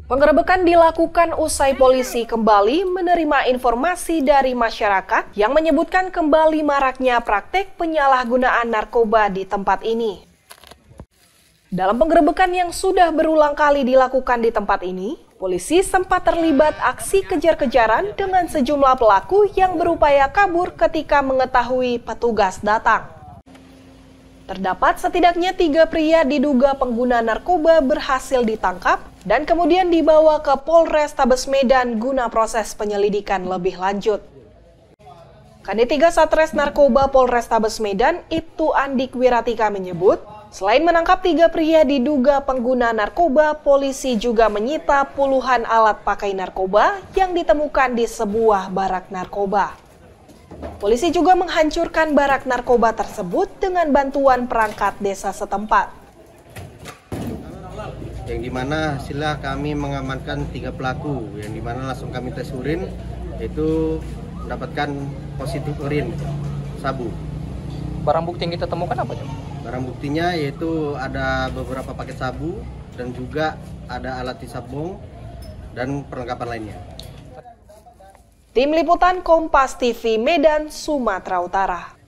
Penggerebekan dilakukan usai polisi kembali menerima informasi dari masyarakat yang menyebutkan kembali maraknya praktek penyalahgunaan narkoba di tempat ini. Dalam penggerebekan yang sudah berulang kali dilakukan di tempat ini, polisi sempat terlibat aksi kejar-kejaran dengan sejumlah pelaku yang berupaya kabur ketika mengetahui petugas datang. Terdapat setidaknya 3 pria diduga pengguna narkoba berhasil ditangkap dan kemudian dibawa ke Polrestabes Medan guna proses penyelidikan lebih lanjut. Kanit 3 Satres Narkoba Polrestabes Medan, Ibtu Andik Wiratika menyebut, selain menangkap 3 pria diduga pengguna narkoba, polisi juga menyita puluhan alat pakai narkoba yang ditemukan di sebuah barak narkoba. Polisi juga menghancurkan barak narkoba tersebut dengan bantuan perangkat desa setempat. Yang dimana hasilnya kami mengamankan 3 pelaku, yang dimana langsung kami tes urin, yaitu mendapatkan positif urin sabu. Barang bukti yang kita temukan apa, Jom? Barang buktinya yaitu ada beberapa paket sabu dan juga ada alat hisap bong dan perlengkapan lainnya. Tim Liputan Kompas TV Medan, Sumatera Utara.